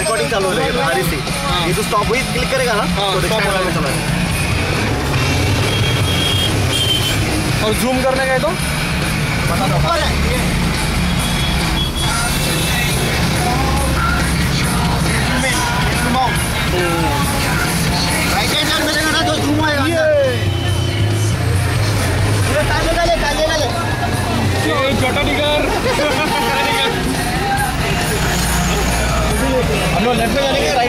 Recording चालू हो जाएगी तुम्हारी सी। ये तो स्टॉप हुई क्लिक करेगा ना तो स्टॉप होने में चला जाएगा। और जूम करने का है तो बता दो। राइट हैंड साइड मिलेगा ना तो जूम आएगा। काले डाले काले डाले छोटा निकर हम लोग लेफ्ट में जाने के